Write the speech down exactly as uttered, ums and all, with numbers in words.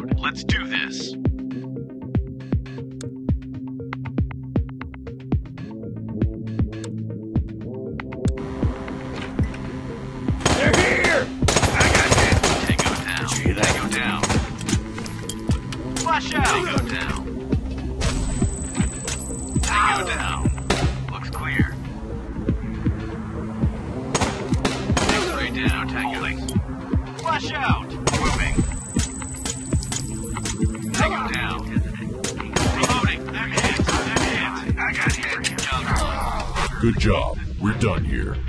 mode. Let's do this. They're here! I got hit. Tango down. Did you hear that? Tango down. Flash out. Tango down. Tango down. Looks clear. X-ray down. Tango. Flash out. Moving. Tango down. Reloading. I'm hit. I'm hit. I got hit. Good job. We're done here.